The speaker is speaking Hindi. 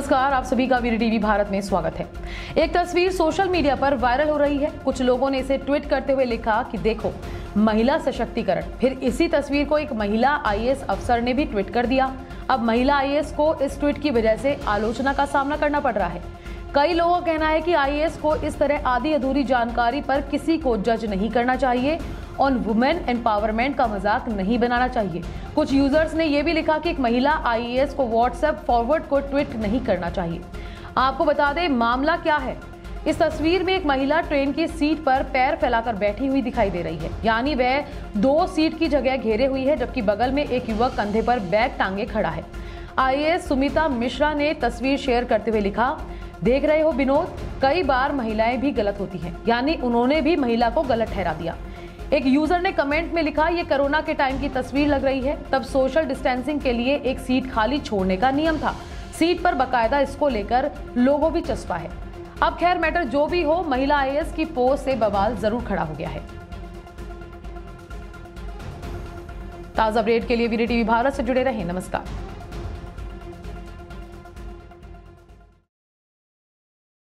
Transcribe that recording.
नमस्कार, आप सभी का वीर टीवी भारत में स्वागत है। एक तस्वीर सोशल मीडिया पर वायरल हो रही है। कुछ लोगों ने इसे ट्वीट करते हुए लिखा कि देखो महिला सशक्तिकरण। फिर इसी तस्वीर को एक महिला आईएएस अफसर ने भी ट्वीट कर दिया। अब महिला आईएएस को इस ट्वीट की वजह से आलोचना का सामना करना पड़ रहा है। कई लोगों का कहना है कि आईएएस को इस तरह आधी अधूरी जानकारी पर किसी को जज नहीं करना चाहिए और वुमेन एम्पावरमेंट का मजाक नहीं बनाना चाहिए। कुछ यूजर्स ने यह भी लिखा कि एक महिला आईएएस को व्हाट्सएप फॉरवर्ड को ट्वीट नहीं करना चाहिए। आपको बता दें मामला क्या है। इस तस्वीर में एक महिला ट्रेन की सीट पर पैर फैलाकर बैठी हुई दिखाई दे रही है, यानी वह 2 सीट की जगह घेरे हुई है, जबकि बगल में एक युवक कंधे पर बैग टांगे खड़ा है। आईएएस सुमिता मिश्रा ने तस्वीर शेयर करते हुए लिखा, देख रहे हो विनोद, कई बार महिलाएं भी गलत होती हैं, यानी उन्होंने भी महिला को गलत ठहरा दिया। एक यूजर ने कमेंट में लिखा, ये कोरोना के टाइम की तस्वीर लग रही है, तब सोशल डिस्टेंसिंग के लिए एक सीट खाली छोड़ने का नियम था। सीट पर बकायदा इसको लेकर लोगो भी चस्पा है। अब खैर मैटर जो भी हो, महिला आईएएस की पोस्ट से बवाल जरूर खड़ा हो गया है। ताजा अपडेट के लिए वीर टीवी भारत से जुड़े रहें। नमस्कार।